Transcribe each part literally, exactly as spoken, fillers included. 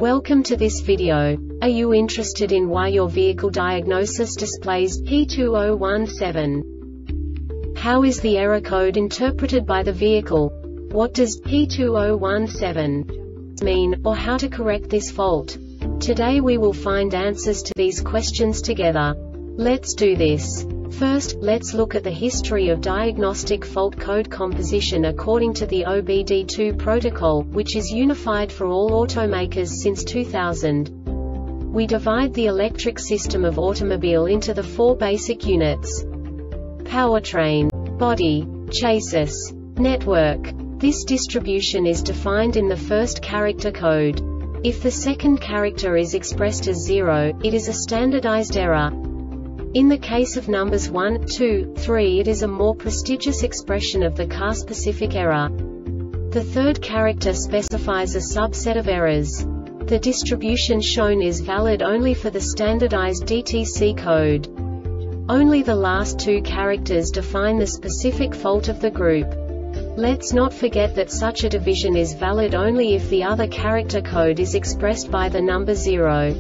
Welcome to this video. Are you interested in why your vehicle diagnosis displays P two zero one seven? How is the error code interpreted by the vehicle? What does P two zero one seven mean, or how to correct this fault? Today we will find answers to these questions together. Let's do this. First, let's look at the history of diagnostic fault code composition according to the O B D two protocol, which is unified for all automakers since two thousand. We divide the electric system of automobile into the four basic units: powertrain, body, chassis, network. This distribution is defined in the first character code. If the second character is expressed as zero, it is a standardized error. In the case of numbers one, two, three, it is a more prestigious expression of the car-specific error. The third character specifies a subset of errors. The distribution shown is valid only for the standardized D T C code. Only the last two characters define the specific fault of the group. Let's not forget that such a division is valid only if the other character code is expressed by the number zero.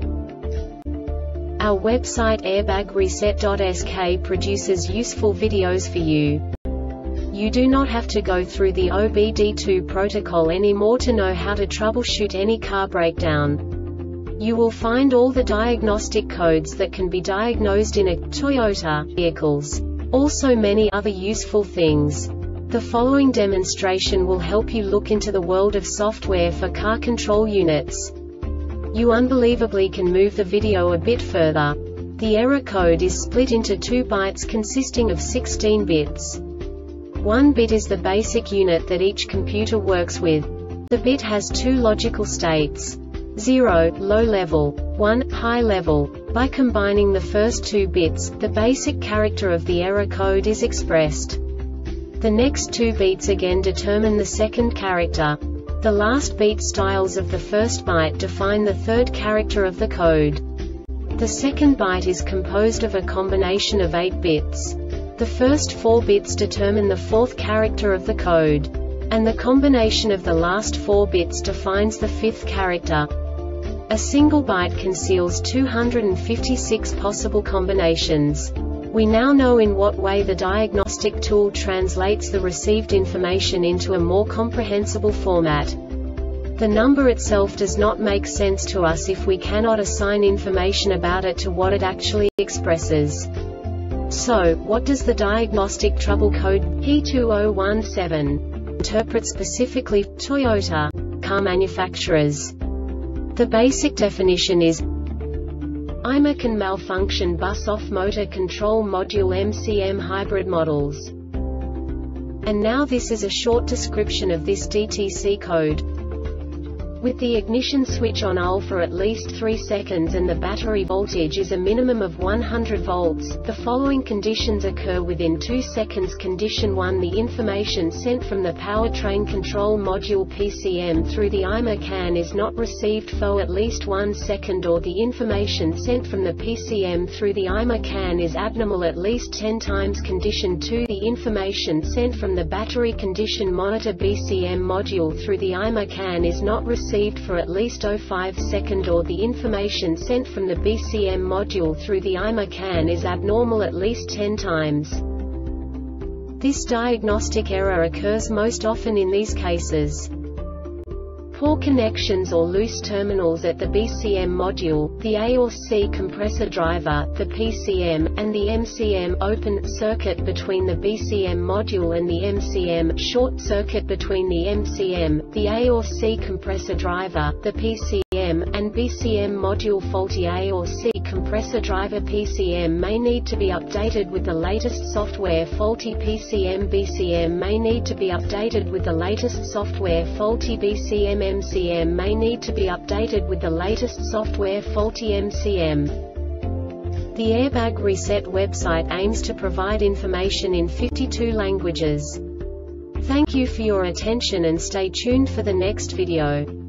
Our website airbag reset dot S K produces useful videos for you. You do not have to go through the O B D two protocol anymore to know how to troubleshoot any car breakdown. You will find all the diagnostic codes that can be diagnosed in a Toyota vehicles. Also many other useful things. The following demonstration will help you look into the world of software for car control units. You unbelievably can move the video a bit further. The error code is split into two bytes consisting of sixteen bits. One bit is the basic unit that each computer works with. The bit has two logical states: zero, low level, one, high level. By combining the first two bits, the basic character of the error code is expressed. The next two bits again determine the second character. The last beat styles of the first byte define the third character of the code. The second byte is composed of a combination of eight bits. The first four bits determine the fourth character of the code. And the combination of the last four bits defines the fifth character. A single byte conceals two hundred fifty-six possible combinations. We now know in what way the diagnostic tool translates the received information into a more comprehensible format. The number itself does not make sense to us if we cannot assign information about it to what it actually expresses. So, what does the diagnostic trouble code P two zero one seven interpret specifically for Toyota car manufacturers? The basic definition is: I M A can malfunction bus-off motor control module M C M hybrid models. And now this is a short description of this D T C code. With the ignition switch on L for at least three seconds and the battery voltage is a minimum of one hundred volts, the following conditions occur within two seconds. Condition one: the information sent from the powertrain control module P C M through the I M A CAN is not received for at least one second, or the information sent from the P C M through the I M A CAN is abnormal at least ten times. Condition two: the information sent from the battery condition monitor B C M module through the I M A CAN is not received received for at least zero point five seconds, or the information sent from the B C M module through the I M A CAN is abnormal at least ten times. This diagnostic error occurs most often in these cases: poor connections or loose terminals at the B C M module, the A or C compressor driver, the P C M, and the M C M, open circuit between the B C M module and the M C M, short circuit between the M C M, the A or C compressor driver, the P C M, and B C M module. Faulty A or C compressor driver P C M may need to be updated with the latest software. Faulty P C M B C M may need to be updated with the latest software. Faulty B C M M C M may need to be updated with the latest software. Faulty M C M. The Airbag Reset website aims to provide information in fifty-two languages. Thank you for your attention and stay tuned for the next video.